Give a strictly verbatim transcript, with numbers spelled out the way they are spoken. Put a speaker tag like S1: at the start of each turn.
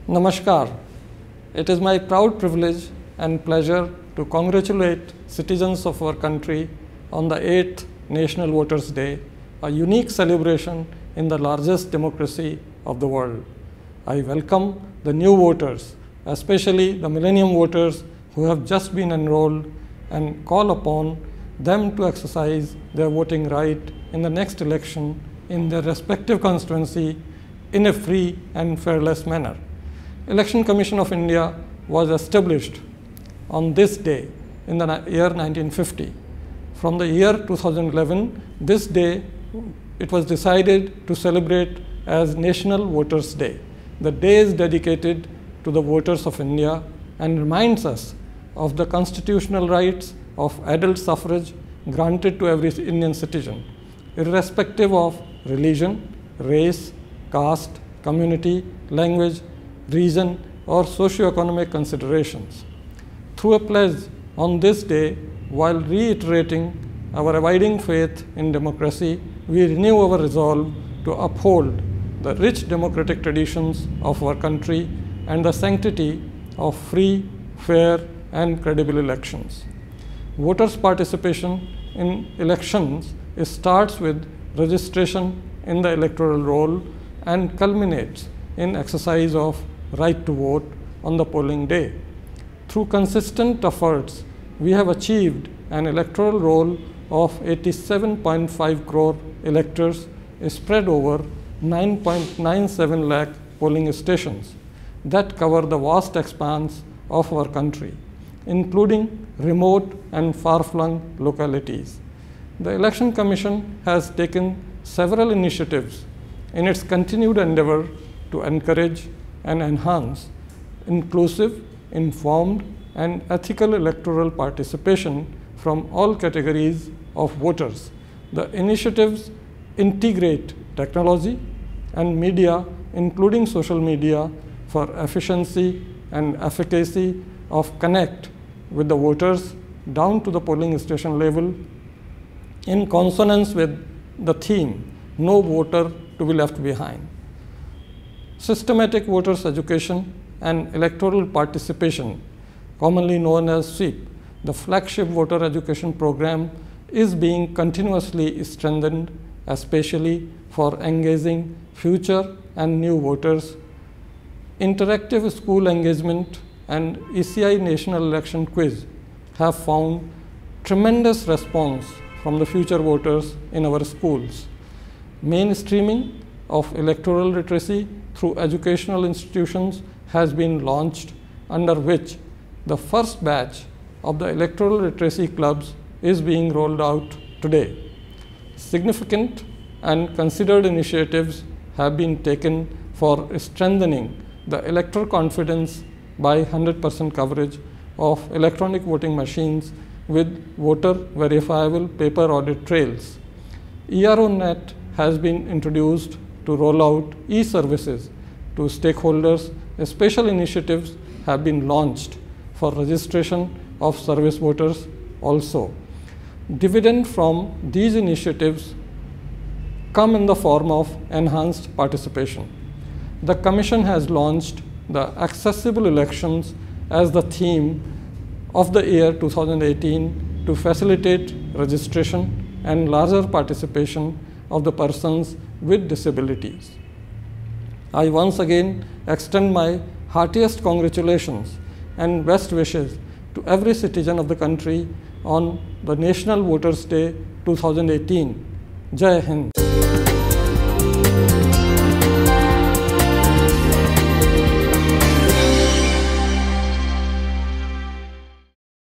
S1: Namaskar. It is my proud privilege and pleasure to congratulate citizens of our country on the eighth National Voters' Day, a unique celebration in the largest democracy of the world. I welcome the new voters, especially the millennium voters who have just been enrolled, and call upon them to exercise their voting right in the next election in their respective constituency in a free and fearless manner. Election Commission of India was established on this day in the year nineteen fifty. From the year two thousand eleven, this day it was decided to celebrate as National Voters' Day. The day is dedicated to the voters of India and reminds us of the constitutional rights of adult suffrage granted to every Indian citizen, irrespective of religion, race, caste, community, language, region, or socio-economic considerations. Through a pledge on this day, while reiterating our abiding faith in democracy, we renew our resolve to uphold the rich democratic traditions of our country and the sanctity of free, fair, and credible elections. Voters' participation in elections starts with registration in the electoral roll and culminates in exercise of right to vote on the polling day. Through consistent efforts, we have achieved an electoral roll of eighty-seven point five crore electors spread over nine point nine seven lakh polling stations that cover the vast expanse of our country, including remote and far-flung localities. The Election Commission has taken several initiatives in its continued endeavor to encourage and enhance inclusive, informed, and ethical electoral participation from all categories of voters. The initiatives integrate technology and media, including social media, for efficiency and efficacy of connect with the voters down to the polling station level, in consonance with the theme, no voter to be left behind. Systematic voters education and electoral participation, commonly known as SWEEP, the flagship voter education program, is being continuously strengthened, especially for engaging future and new voters. Interactive school engagement and E C I National Election Quiz have found tremendous response from the future voters in our schools. Mainstreaming of electoral literacy through educational institutions has been launched, under which the first batch of the electoral literacy clubs is being rolled out today. Significant and considered initiatives have been taken for strengthening the electoral confidence by one hundred percent coverage of electronic voting machines with voter verifiable paper audit trails. E R O net has been introduced to roll out e-services to stakeholders. Special initiatives have been launched for registration of service voters also. Dividend from these initiatives come in the form of enhanced participation. The Commission has launched the Accessible Elections as the theme of the year two thousand eighteen to facilitate registration and larger participation of the persons with disabilities. I once again extend my heartiest congratulations and best wishes to every citizen of the country on the National Voters' Day two thousand eighteen. Jai Hind.